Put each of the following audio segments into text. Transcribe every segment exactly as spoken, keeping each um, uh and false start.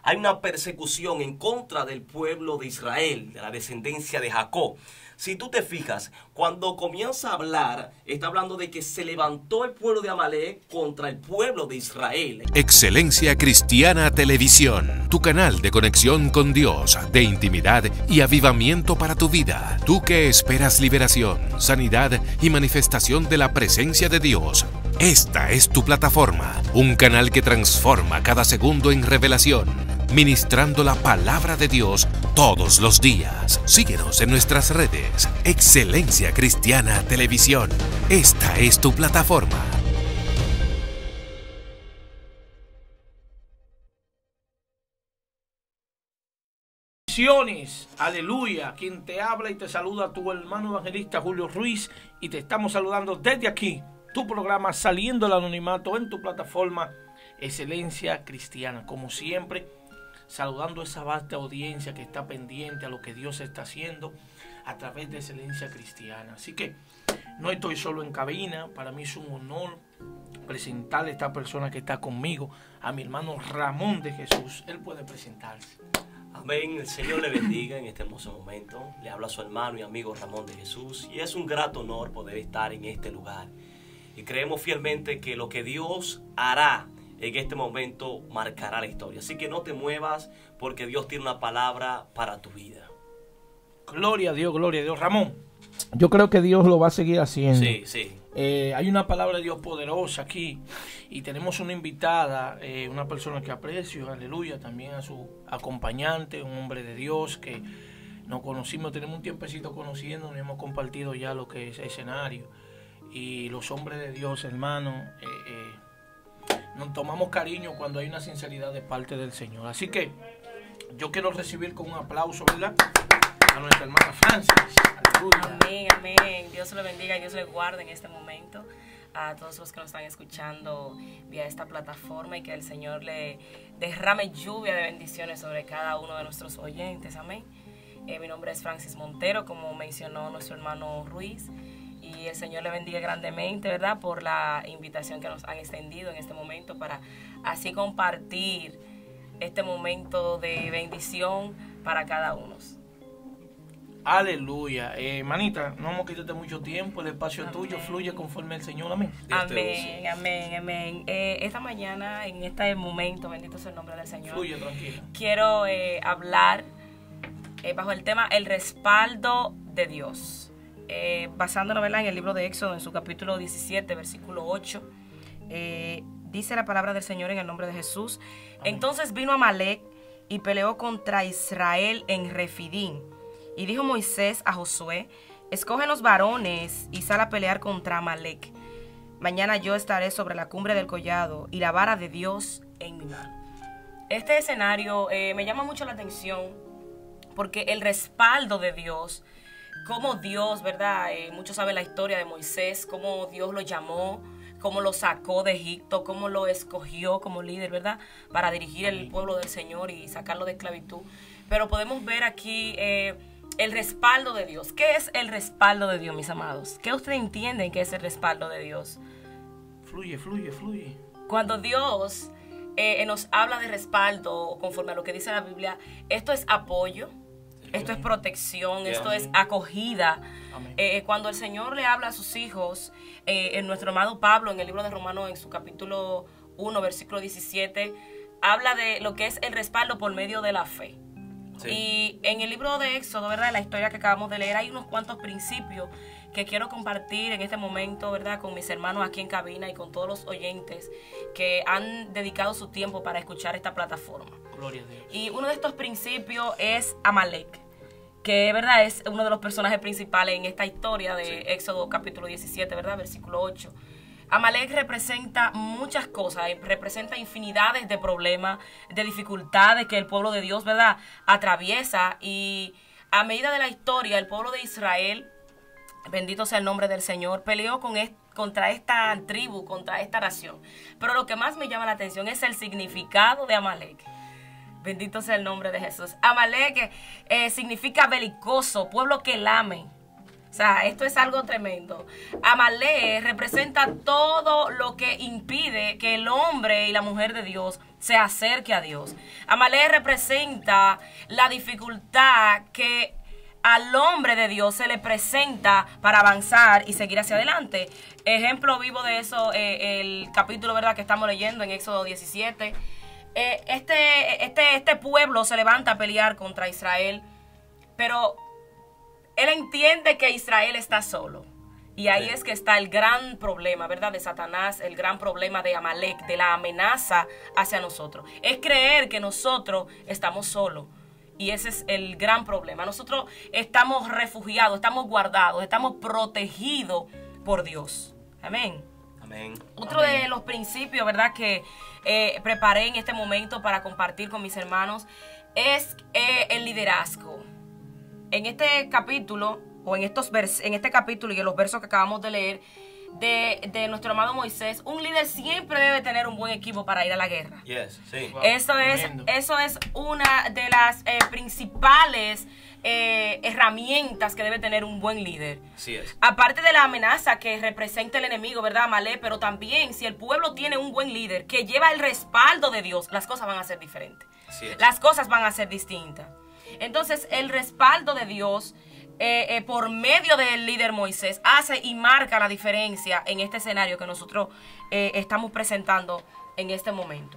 hay una persecución en contra del pueblo de Israel, de la descendencia de Jacob. Si tú te fijas, cuando comienza a hablar, está hablando de que se levantó el pueblo de Amalek contra el pueblo de Israel. Excelencia Cristiana Televisión, tu canal de conexión con Dios, de intimidad y avivamiento para tu vida. Tú que esperas liberación, sanidad y manifestación de la presencia de Dios. Esta es tu plataforma, un canal que transforma cada segundo en revelación, ministrando la palabra de Dios todos los días. Síguenos en nuestras redes. Excelencia Cristiana Televisión. Esta es tu plataforma. Aleluya, quien te habla y te saluda tu hermano evangelista Julio Ruiz, y te estamos saludando desde aquí, tu programa Saliendo del Anonimato, en tu plataforma Excelencia Cristiana. Como siempre, saludando a esa vasta audiencia que está pendiente a lo que Dios está haciendo a través de Excelencia Cristiana. Así que no estoy solo en cabina, para mí es un honor presentarle a esta persona que está conmigo, a mi hermano Ramón de Jesús. Él puede presentarse. Amén, el Señor le bendiga en este hermoso momento. Le habla a su hermano y amigo Ramón de Jesús, y es un grato honor poder estar en este lugar. Y creemos fielmente que lo que Dios hará en este momento marcará la historia. Así que no te muevas, porque Dios tiene una palabra para tu vida. Gloria a Dios, gloria a Dios. Ramón, yo creo que Dios lo va a seguir haciendo. Sí, sí. Eh, hay una palabra de Dios poderosa aquí, y tenemos una invitada, eh, una persona que aprecio, aleluya, también a su acompañante, un hombre de Dios que nos conocimos, tenemos un tiempecito conociendo, y hemos compartido ya lo que es escenario. Y los hombres de Dios, hermano, eh, eh, nos tomamos cariño cuando hay una sinceridad de parte del Señor. Así que yo quiero recibir con un aplauso, ¿verdad?, a nuestra hermana Francis. Aleluya. Amén, amén. Dios le bendiga y Dios le guarde en este momento a todos los que nos están escuchando vía esta plataforma, y que el Señor le derrame lluvia de bendiciones sobre cada uno de nuestros oyentes. Amén. Eh, mi nombre es Francis Montero, como mencionó nuestro hermano Ruiz, y el Señor le bendiga grandemente, ¿verdad?, por la invitación que nos han extendido en este momento para así compartir este momento de bendición para cada uno. Aleluya. Eh, manita, no vamos a quitarte mucho tiempo, el espacio es tuyo, fluye conforme el Señor. Amén. Amén, amén, amén. Eh, esta mañana, en este momento, bendito sea el nombre del Señor. Fluye, tranquilo. Quiero eh, hablar eh, bajo el tema el respaldo de Dios. Eh, basándonos, ¿verdad?, en el libro de Éxodo, en su capítulo diecisiete, versículo ocho. Eh, dice la palabra del Señor en el nombre de Jesús. Amén. Entonces vino Amalek y peleó contra Israel en Refidín. Y dijo Moisés a Josué: escoge los varones y sal a pelear contra Amalek. Mañana yo estaré sobre la cumbre del collado y la vara de Dios en mi mano. Este escenario eh, me llama mucho la atención, porque el respaldo de Dios, cómo Dios, ¿verdad? Eh, muchos saben la historia de Moisés, cómo Dios lo llamó, cómo lo sacó de Egipto, cómo lo escogió como líder, ¿verdad?, para dirigir el pueblo del Señor y sacarlo de esclavitud. Pero podemos ver aquí eh, el respaldo de Dios. ¿Qué es el respaldo de Dios, mis amados? ¿Qué ustedes entienden que es el respaldo de Dios? Fluye, fluye, fluye. Cuando Dios eh, nos habla de respaldo, conforme a lo que dice la Biblia, esto es apoyo, esto es protección, esto es acogida. Eh, cuando el Señor le habla a sus hijos, eh, en nuestro amado Pablo, en el libro de Romanos, en su capítulo uno, versículo diecisiete, habla de lo que es el respaldo por medio de la fe. Sí. Y en el libro de Éxodo, ¿verdad?, la historia que acabamos de leer, hay unos cuantos principios que quiero compartir en este momento, ¿verdad?, con mis hermanos aquí en cabina y con todos los oyentes que han dedicado su tiempo para escuchar esta plataforma. Gloria a Dios. Y uno de estos principios es Amalek, que, ¿verdad?, es uno de los personajes principales en esta historia de sí. Éxodo capítulo diecisiete, ¿verdad?, versículo ocho. Amalek representa muchas cosas, representa infinidades de problemas, de dificultades que el pueblo de Dios, ¿verdad?, atraviesa, y a medida de la historia, el pueblo de Israel, bendito sea el nombre del Señor, peleó con este, contra esta tribu, contra esta nación. Pero lo que más me llama la atención es el significado de Amalek. Bendito sea el nombre de Jesús. Amalek eh, significa belicoso, pueblo que lame. O sea, esto es algo tremendo. Amalek representa todo lo que impide que el hombre y la mujer de Dios se acerque a Dios. Amalek representa la dificultad que al hombre de Dios se le presenta para avanzar y seguir hacia adelante. Ejemplo vivo de eso, eh, el capítulo, ¿verdad?, que estamos leyendo en Éxodo diecisiete. Eh, este, este, este pueblo se levanta a pelear contra Israel, pero él entiende que Israel está solo. Y ahí es que está el gran problema, ¿verdad?, de Satanás, el gran problema de Amalek, de la amenaza hacia nosotros. Es creer que nosotros estamos solos. Y ese es el gran problema. Nosotros estamos refugiados, estamos guardados, estamos protegidos por Dios. Amén. Amén. Otro Amén. de los principios, ¿verdad?, que eh, preparé en este momento para compartir con mis hermanos es eh, el liderazgo. En este capítulo, o en estos vers en este capítulo y en los versos que acabamos de leer, de, de nuestro amado Moisés, un líder siempre debe tener un buen equipo para ir a la guerra. Yes, sí. Wow, Eso es, tremendo. eso es una de las eh, principales eh, herramientas que debe tener un buen líder. Así es. Aparte de la amenaza que representa el enemigo, ¿verdad, Amalek? Pero también si el pueblo tiene un buen líder que lleva el respaldo de Dios, las cosas van a ser diferentes. Así es. Las cosas van a ser distintas. Entonces, el respaldo de Dios, eh, eh, por medio del líder Moisés, hace y marca la diferencia en este escenario que nosotros eh, estamos presentando en este momento.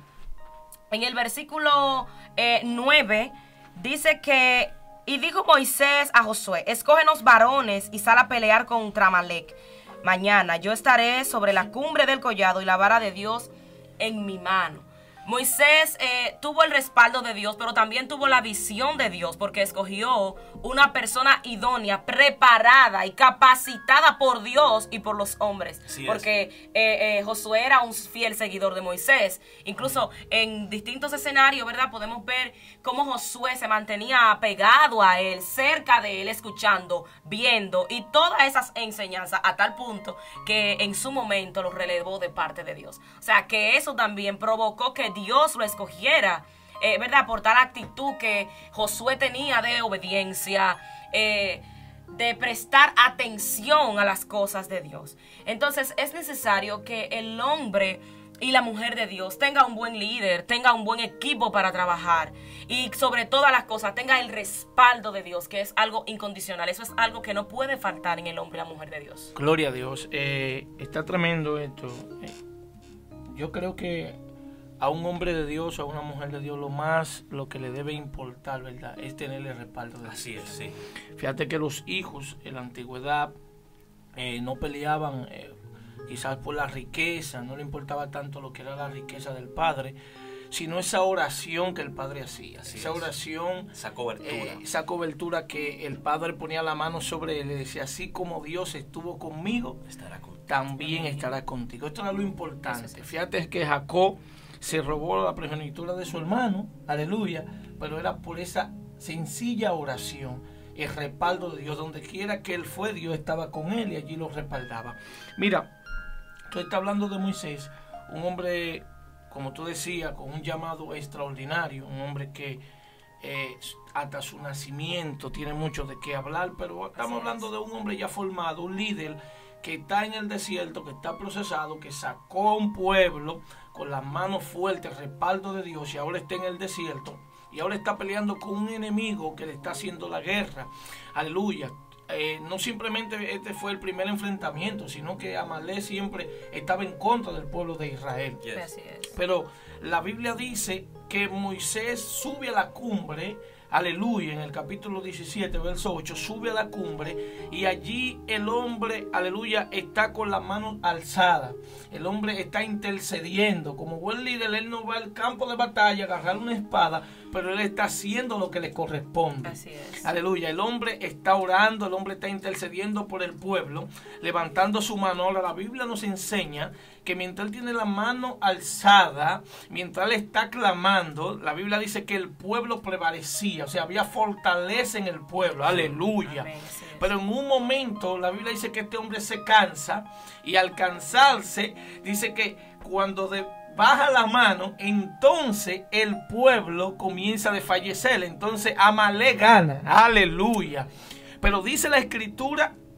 En el versículo eh, nueve dice que, y dijo Moisés a Josué, escógenos varones y sal a pelear contra Amalek. Mañana yo estaré sobre la cumbre del collado y la vara de Dios en mi mano. Moisés eh, tuvo el respaldo de Dios, pero también tuvo la visión de Dios, porque escogió una persona idónea, preparada y capacitada por Dios y por los hombres. Así es. Porque eh, eh, Josué era un fiel seguidor de Moisés. Incluso en distintos escenarios, ¿verdad?, podemos ver cómo Josué se mantenía apegado a él, cerca de él, escuchando, viendo, y todas esas enseñanzas, a tal punto que en su momento lo relevó de parte de Dios. O sea, que eso también provocó que Dios lo escogiera, eh, ¿verdad?, por tal actitud que Josué tenía de obediencia, eh, de prestar atención a las cosas de Dios. Entonces es necesario que el hombre y la mujer de Dios tenga un buen líder, tenga un buen equipo para trabajar y sobre todas las cosas tenga el respaldo de Dios, que es algo incondicional. Eso es algo que no puede faltar en el hombre y la mujer de Dios. Gloria a Dios. Eh, está tremendo esto. Eh, yo creo que a un hombre de Dios o a una mujer de Dios lo más, lo que le debe importar, ¿verdad?, es tener el respaldo de Dios. Así es, sí. Fíjate que los hijos en la antigüedad eh, no peleaban eh, quizás por la riqueza, no le importaba tanto lo que era la riqueza del padre, sino esa oración que el padre hacía. Así esa es. oración, Esa cobertura. eh, esa cobertura que el padre ponía la mano sobre él y le decía, así como Dios estuvo conmigo, Estará contigo. también estará contigo. Esto era lo importante. Fíjate que Jacob se robó la primogenitura de su hermano, aleluya, pero era por esa sencilla oración, el respaldo de Dios. Donde quiera que él fue, Dios estaba con él y allí lo respaldaba. Mira, tú estás hablando de Moisés, un hombre, como tú decías, con un llamado extraordinario, un hombre que eh, hasta su nacimiento tiene mucho de qué hablar, pero estamos hablando de un hombre ya formado, un líder que está en el desierto, que está procesado, que sacó a un pueblo con las manos fuertes, respaldo de Dios, y ahora está en el desierto, y ahora está peleando con un enemigo que le está haciendo la guerra. Aleluya. Eh, no simplemente este fue el primer enfrentamiento, sino que Amalek siempre estaba en contra del pueblo de Israel. Yes. Así es. Pero la Biblia dice que Moisés sube a la cumbre, aleluya, en el capítulo diecisiete, verso ocho, sube a la cumbre y allí el hombre, aleluya, está con las manos alzadas. El hombre está intercediendo. Como buen líder, él no va al campo de batalla a agarrar una espada, pero él está haciendo lo que le corresponde. Así es. Aleluya, el hombre está orando, el hombre está intercediendo por el pueblo, levantando su mano. Ahora la Biblia nos enseña que mientras él tiene la mano alzada, mientras él está clamando, la Biblia dice que el pueblo prevalecía, o sea, había fortaleza en el pueblo, aleluya. Amén, así es. Pero en un momento la Biblia dice que este hombre se cansa, y al cansarse dice que cuando de, baja la mano, entonces el pueblo comienza a desfallecer. Entonces Amalek gana, aleluya. Pero dice la escritura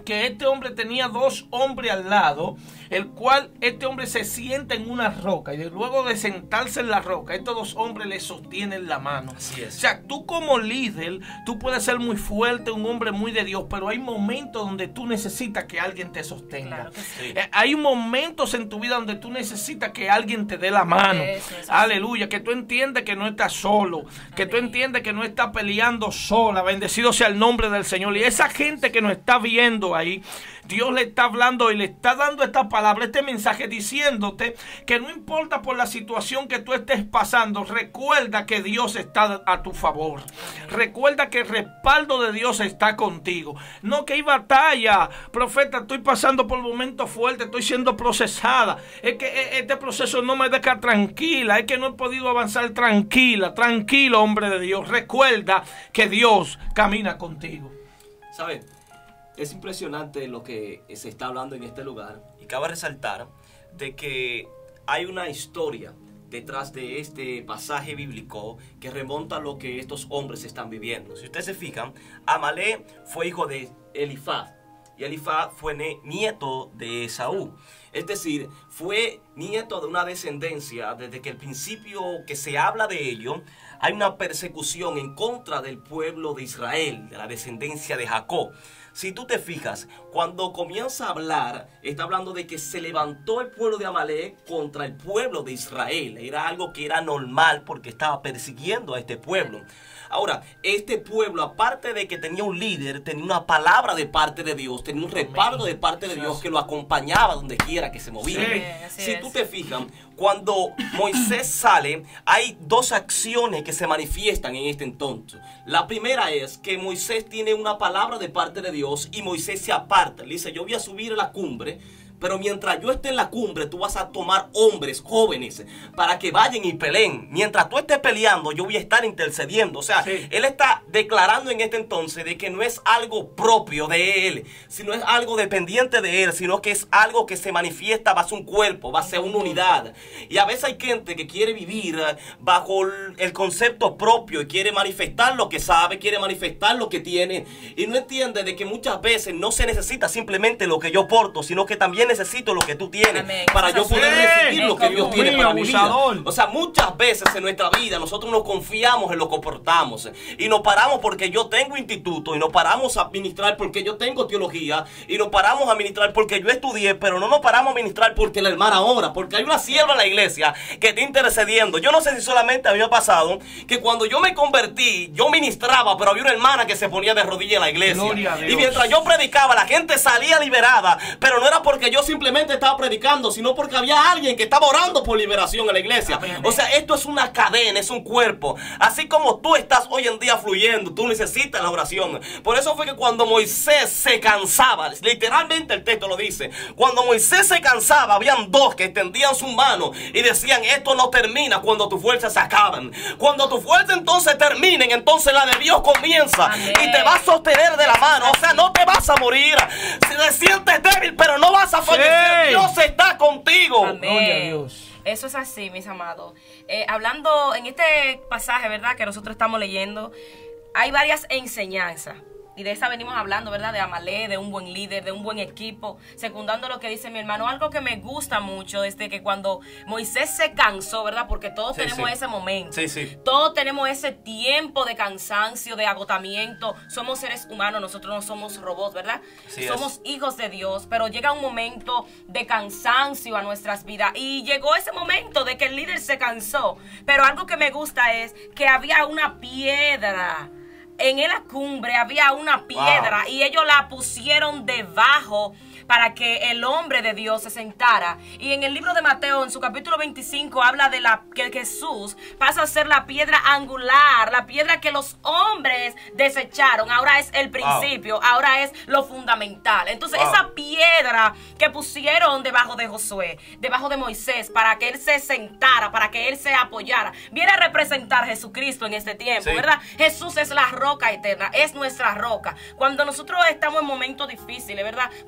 que este hombre tenía dos hombres al lado, el cual este hombre se sienta en una roca y luego de sentarse en la roca, estos dos hombres le sostienen la mano. Así es. O sea, tú como líder, tú puedes ser muy fuerte, un hombre muy de Dios, pero hay momentos donde tú necesitas que alguien te sostenga. Claro que sí. Eh, hay momentos en tu vida donde tú necesitas que alguien te dé la mano. Eso, eso, Aleluya, que tú entiendes que no estás solo, que tú entiendes que no estás peleando sola. Bendecido sea el nombre del Señor. Y esa gente que nos está viendo ahí, Dios le está hablando y le está dando esta palabra, este mensaje, diciéndote que no importa por la situación que tú estés pasando, recuerda que Dios está a tu favor. Recuerda que el respaldo de Dios está contigo. No que hay batalla, profeta, estoy pasando por momentos fuertes, estoy siendo procesada. Es que este proceso no me deja tranquila, es que no he podido avanzar tranquila, tranquilo, hombre de Dios. Recuerda que Dios camina contigo. ¿Sabe? Es impresionante lo que se está hablando en este lugar, y cabe resaltar de que hay una historia detrás de este pasaje bíblico que remonta a lo que estos hombres están viviendo. Si ustedes se fijan, Amalek fue hijo de Elifaz y Elifaz fue nieto de Esaú. Es decir, fue nieto de una descendencia. Desde que el principio que se habla de ello, hay una persecución en contra del pueblo de Israel, de la descendencia de Jacob. Si tú te fijas, cuando comienza a hablar, está hablando de que se levantó el pueblo de Amalek contra el pueblo de Israel. Era algo que era normal porque estaba persiguiendo a este pueblo. Ahora, este pueblo, aparte de que tenía un líder, tenía una palabra de parte de Dios, tenía un respaldo de parte de Dios que lo acompañaba donde quiera que se movía. Sí, si tú te fijas, cuando Moisés sale, hay dos acciones que se manifiestan en este entonces. La primera es que Moisés tiene una palabra de parte de Dios y Moisés se aparta. Le dice, yo voy a subir a la cumbre, pero mientras yo esté en la cumbre, tú vas a tomar hombres jóvenes para que vayan y peleen. Mientras tú estés peleando, yo voy a estar intercediendo. O sea, sí, él está declarando en este entonces de que no es algo propio de él, sino es algo dependiente de él, sino que es algo que se manifiesta bajo un cuerpo, bajo una unidad. Y a veces hay gente que quiere vivir bajo el concepto propio y quiere manifestar lo que sabe, quiere manifestar lo que tiene, y no entiende de que muchas veces no se necesita simplemente lo que yo porto, sino que también necesito lo que tú tienes. Amén. Para yo poder recibir lo que Dios tiene para mi vida. O sea, muchas veces en nuestra vida nosotros nos confiamos en lo que portamos y nos paramos porque yo tengo instituto, y nos paramos a ministrar porque yo tengo teología, y nos paramos a ministrar porque yo estudié, pero no nos paramos a ministrar porque la hermana ora, porque hay una sierva en la iglesia que está intercediendo. Yo no sé si solamente había pasado que cuando yo me convertí, yo ministraba, pero había una hermana que se ponía de rodillas en la iglesia, y mientras yo predicaba, la gente salía liberada, pero no era porque yo Yo simplemente estaba predicando, sino porque había alguien que estaba orando por liberación en la iglesia. Amén. O sea, esto es una cadena, es un cuerpo. Así como tú estás hoy en día fluyendo, tú necesitas la oración. Por eso fue que cuando Moisés se cansaba, literalmente el texto lo dice, cuando Moisés se cansaba, habían dos que extendían su mano y decían, esto no termina cuando tus fuerzas se acaban. Cuando tus fuerzas entonces terminen, entonces la de Dios comienza. Amén. Y te va a sostener de la mano. O sea, no te vas a morir. Si te sientes débil, pero no vas a fallecer. Sí. Dios está contigo. Amén. Dios. Eso es así, mis amados. Eh, hablando en este pasaje, ¿verdad?, que nosotros estamos leyendo, hay varias enseñanzas. Y de esa venimos hablando, ¿verdad? De Amalek, de un buen líder, de un buen equipo. Secundando lo que dice mi hermano, algo que me gusta mucho es de que cuando Moisés se cansó, ¿verdad? Porque todos sí, tenemos sí. ese momento. Sí, sí. Todos tenemos ese tiempo de cansancio, de agotamiento. Somos seres humanos, nosotros no somos robots, ¿verdad? Sí, somos es. hijos de Dios, pero llega un momento de cansancio a nuestras vidas. Y llegó ese momento de que el líder se cansó. Pero algo que me gusta es que había una piedra. En la cumbre había una piedra, wow, y ellos la pusieron debajo para que el hombre de Dios se sentara. Y en el libro de Mateo, en su capítulo veinticinco, habla de la que Jesús pasa a ser la piedra angular, la piedra que los hombres desecharon. Ahora es el principio, wow, ahora es lo fundamental. Entonces, wow, esa piedra que pusieron debajo de Josué, debajo de Moisés, para que él se sentara, para que él se apoyara, viene a representar a Jesucristo en este tiempo, sí, ¿verdad? Jesús es la roca eterna, es nuestra roca. Cuando nosotros estamos en momentos difíciles, ¿verdad? Cuando estamos en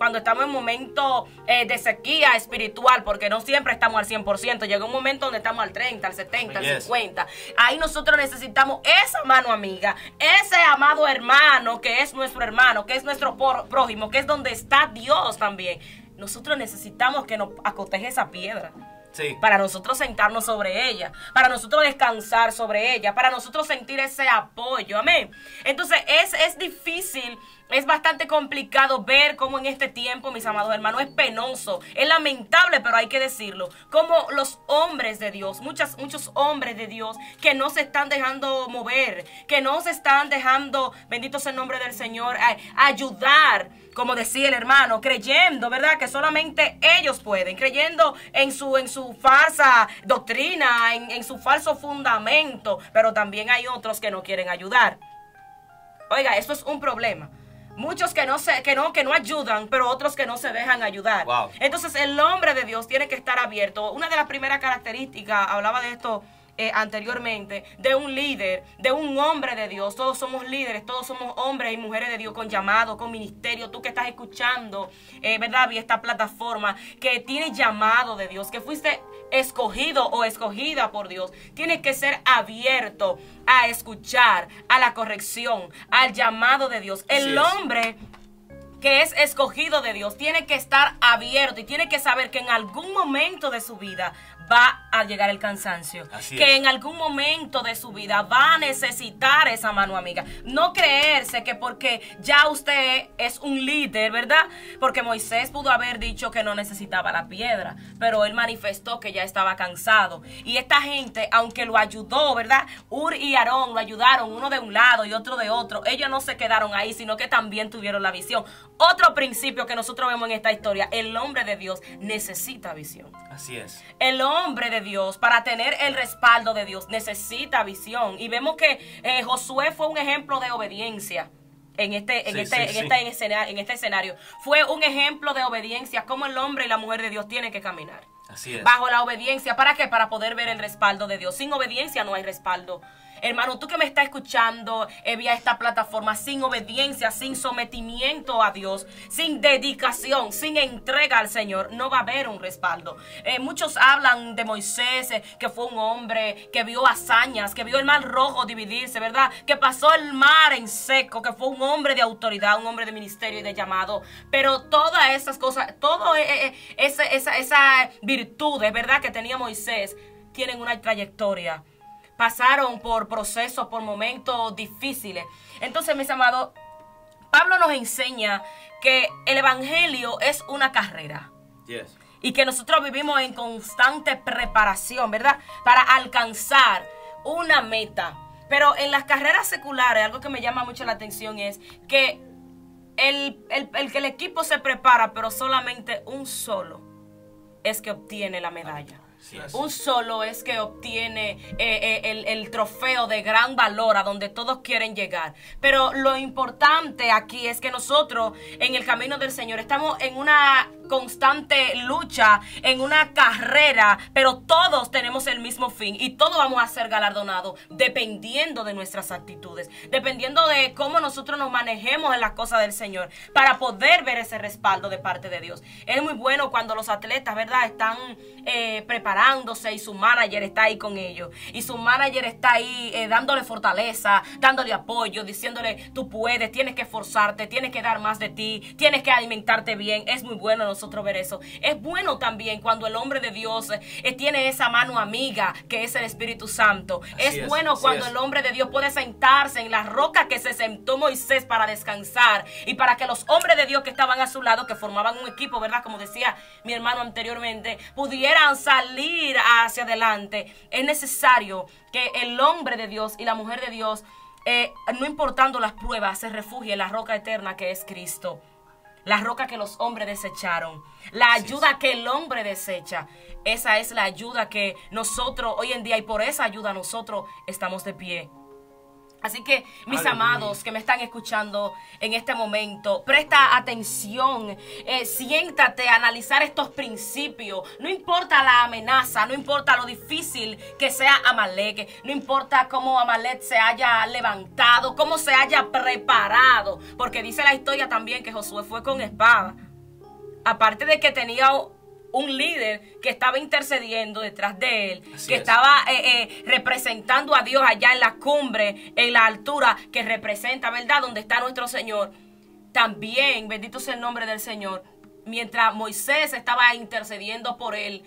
en momentos eh, de sequía espiritual, porque no siempre estamos al cien por ciento. Llega un momento donde estamos al treinta, al setenta, Yes. al cincuenta. Ahí nosotros necesitamos esa mano amiga, ese amado hermano que es nuestro hermano, que es nuestro prójimo, que es donde está Dios también. Nosotros necesitamos que nos acoteje esa piedra. Sí. Para nosotros sentarnos sobre ella, para nosotros descansar sobre ella, para nosotros sentir ese apoyo, amén. Entonces es, es difícil, es bastante complicado ver cómo en este tiempo, mis amados hermanos, es penoso, es lamentable, pero hay que decirlo, como los hombres de Dios, muchas, muchos hombres de Dios que no se están dejando mover, que no se están dejando, bendito sea el nombre del Señor, a, a ayudar, como decía el hermano, creyendo, ¿verdad? Que solamente ellos pueden, creyendo en su, en su falsa doctrina, en, en su falso fundamento, pero también hay otros que no quieren ayudar. Oiga, eso es un problema. Muchos que no, se, que, no, que no ayudan, pero otros que no se dejan ayudar. Wow. Entonces el hombre de Dios tiene que estar abierto. Una de las primeras características, hablaba de esto Eh, anteriormente, de un líder, de un hombre de Dios. Todos somos líderes, todos somos hombres y mujeres de Dios con llamado, con ministerio. Tú que estás escuchando, eh, ¿verdad? Vía esta plataforma, que tienes llamado de Dios, que fuiste escogido o escogida por Dios, tienes que ser abierto a escuchar, a la corrección, al llamado de Dios. El hombre que es escogido de Dios tiene que estar abierto y tiene que saber que en algún momento de su vida va a llegar el cansancio. Así que es. en algún momento de su vida va a necesitar esa mano amiga. No creerse que porque ya usted es un líder, ¿verdad? Porque Moisés pudo haber dicho que no necesitaba la piedra, pero él manifestó que ya estaba cansado. Y esta gente, aunque lo ayudó, ¿verdad? Ur y Aarón lo ayudaron, uno de un lado y otro de otro. Ellos no se quedaron ahí, sino que también tuvieron la visión. Otro principio que nosotros vemos en esta historia, el hombre de Dios necesita visión. Así es. El hombre de Dios, para tener el respaldo de Dios, necesita visión. Y vemos que eh, Josué fue un ejemplo de obediencia en este, en Sí, este, sí, en, sí. Este, en, escena- en este escenario. Fue un ejemplo de obediencia, cómo el hombre y la mujer de Dios tienen que caminar. Así es. Bajo la obediencia. ¿Para qué? Para poder ver el respaldo de Dios. Sin obediencia no hay respaldo. Hermano, tú que me estás escuchando eh, vía esta plataforma, sin obediencia, sin sometimiento a Dios, sin dedicación, sin entrega al Señor, no va a haber un respaldo. Eh, muchos hablan de Moisés, eh, que fue un hombre que vio hazañas, que vio el mar rojo dividirse, ¿verdad? Que pasó el mar en seco, que fue un hombre de autoridad, un hombre de ministerio y de llamado. Pero todas esas cosas, todas eh, eh, esa, esa, esas virtudes, ¿verdad? Que tenía Moisés, tienen una trayectoria. Pasaron por procesos, por momentos difíciles. Entonces, mis amados, Pablo nos enseña que el evangelio es una carrera. Yes. Y que nosotros vivimos en constante preparación, ¿verdad? Para alcanzar una meta. Pero en las carreras seculares, algo que me llama mucho la atención es que el, el, el, el equipo se prepara, pero solamente un solo es que obtiene la medalla. Yes. Un solo es que obtiene eh, eh, el, el trofeo de gran valor a donde todos quieren llegar. Pero lo importante aquí es que nosotros en el camino del Señor estamos en una constante lucha, en una carrera, pero todos tenemos el mismo fin y todos vamos a ser galardonados dependiendo de nuestras actitudes, dependiendo de cómo nosotros nos manejemos en las cosas del Señor para poder ver ese respaldo de parte de Dios. Es muy bueno cuando los atletas, ¿verdad?, están eh, preparándose y su manager está ahí con ellos y su manager está ahí eh, dándole fortaleza, dándole apoyo, diciéndole tú puedes, tienes que esforzarte, tienes que dar más de ti, tienes que alimentarte bien. Es muy bueno nosotros ver eso. Es bueno también cuando el hombre de Dios eh, tiene esa mano amiga que es el Espíritu Santo. Es, es, bueno así cuando es. el hombre de Dios puede sentarse en la roca que se sentó Moisés para descansar y para que los hombres de Dios que estaban a su lado, que formaban un equipo, ¿verdad?, como decía mi hermano anteriormente, pudieran salir hacia adelante. Es necesario que el hombre de Dios y la mujer de Dios, eh, no importando las pruebas, se refugie en la roca eterna que es Cristo. La roca que los hombres desecharon. La ayuda que el hombre desecha. Esa es la ayuda que nosotros hoy en día, y por esa ayuda nosotros estamos de pie. Así que, mis Aleluya. amados que me están escuchando en este momento, presta atención, eh, siéntate a analizar estos principios. No importa la amenaza, no importa lo difícil que sea Amalek, no importa cómo Amalek se haya levantado, cómo se haya preparado, porque dice la historia también que Josué fue con espada. aparte de que tenía un líder que estaba intercediendo detrás de él, Así que es. estaba eh, eh, representando a Dios allá en la cumbre, en la altura que representa, ¿verdad?, donde está nuestro Señor. También, bendito sea el nombre del Señor, mientras Moisés estaba intercediendo por él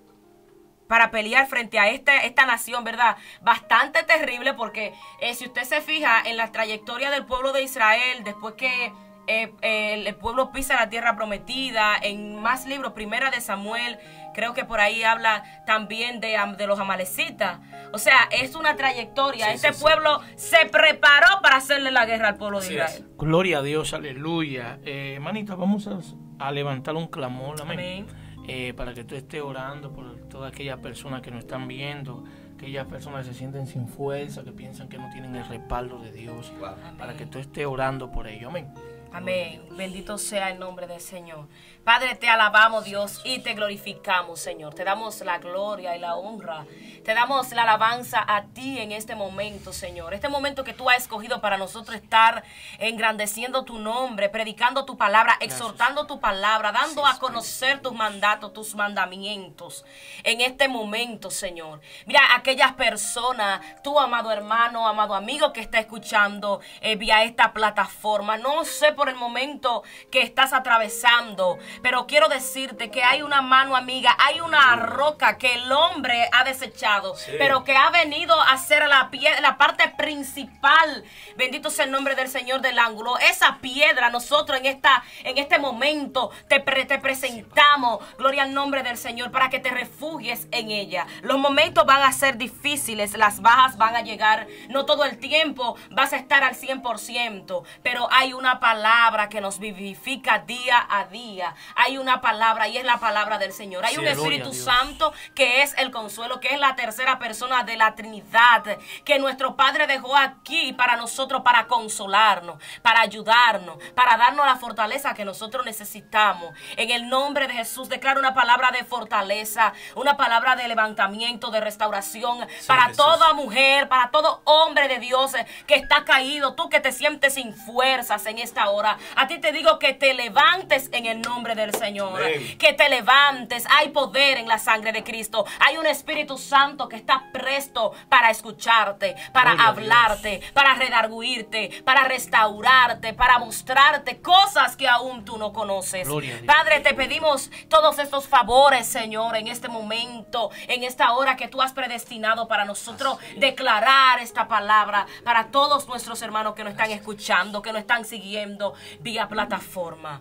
para pelear frente a esta, esta nación, ¿verdad? Bastante terrible, porque eh, si usted se fija en la trayectoria del pueblo de Israel, después que eh, eh, el pueblo pisa la tierra prometida, en más libros, Primera de Samuel, creo que por ahí habla también de, de los amalecitas. O sea, es una trayectoria. Sí, este sí, pueblo sí. se preparó para hacerle la guerra al pueblo de Así Israel. es. Gloria a Dios, aleluya. Eh, manita, vamos a, a levantar un clamor, amén. Amén. Eh, para que tú estés orando por todas aquellas personas que nos están viendo, aquellas personas que se sienten sin fuerza, que piensan que no tienen el respaldo de Dios, Wow. para que tú estés orando por ellos, amén. Amén. Bendito sea el nombre del Señor. Padre, te alabamos, Dios, y te glorificamos, Señor. Te damos la gloria y la honra. Te damos la alabanza a ti en este momento, Señor. Este momento que tú has escogido para nosotros estar engrandeciendo tu nombre, predicando tu palabra, exhortando tu palabra, dando a conocer tus mandatos, tus mandamientos. En este momento, Señor. Mira, aquellas personas, tú, amado hermano, amado amigo que está escuchando eh, vía esta plataforma. No sé por el momento que estás atravesando, pero quiero decirte que hay una mano amiga, hay una roca que el hombre ha desechado, sí. pero que ha venido a ser la, pie, la parte principal, bendito sea el nombre del Señor, del ángulo. Esa piedra nosotros en, esta, en este momento te, pre, te presentamos, gloria al nombre del Señor, para que te refugies en ella. Los momentos van a ser difíciles, las bajas van a llegar, no todo el tiempo vas a estar al cien por ciento, pero hay una palabra que nos vivifica día a día. Hay una palabra y es la palabra del Señor. Hay Sí, un Espíritu Dios. Santo que es el consuelo, que es la tercera persona de la Trinidad, que nuestro Padre dejó aquí para nosotros, para consolarnos, para ayudarnos, para darnos la fortaleza que nosotros necesitamos. En el nombre de Jesús declaro una palabra de fortaleza, una palabra de levantamiento, de restauración, Sí, para Jesús. toda mujer, para todo hombre de Dios eh, que está caído, tú que te sientes sin fuerzas en esta hora. A ti te digo que te levantes en el nombre del Señor. Amén. Que te levantes. Hay poder en la sangre de Cristo. Hay un Espíritu Santo que está presto para escucharte, para Gloria a hablarte, para redarguirte, para restaurarte, para mostrarte cosas que aún tú no conoces. Gloria a Dios. Padre, te pedimos todos estos favores, Señor, en este momento, en esta hora que tú has predestinado para nosotros declarar esta palabra para todos nuestros hermanos que nos están escuchando, que nos están siguiendo vía plataforma.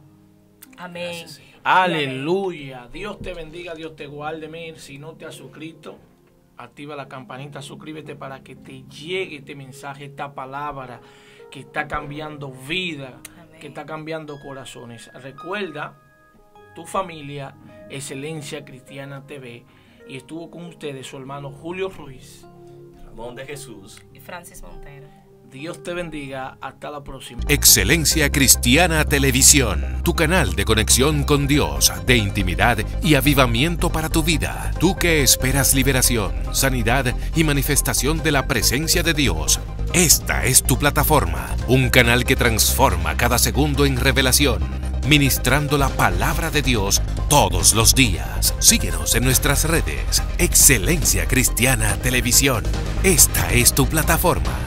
Amén. Gracias, Señor. Aleluya. Dios te bendiga, Dios te guarde. Mir, si no te has suscrito, activa la campanita, suscríbete para que te llegue este mensaje, esta palabra que está cambiando vida, Amén. que está cambiando corazones. Recuerda, tu familia, Excelencia Cristiana T V, y estuvo con ustedes su hermano Julio Ruiz. Ramón de Jesús. Y Francis Montero. Dios te bendiga. Hasta la próxima. Excelencia Cristiana Televisión, tu canal de conexión con Dios, de intimidad y avivamiento para tu vida. Tú que esperas liberación, sanidad y manifestación de la presencia de Dios. Esta es tu plataforma, un canal que transforma cada segundo en revelación, ministrando la palabra de Dios todos los días. Síguenos en nuestras redes. Excelencia Cristiana Televisión. Esta es tu plataforma.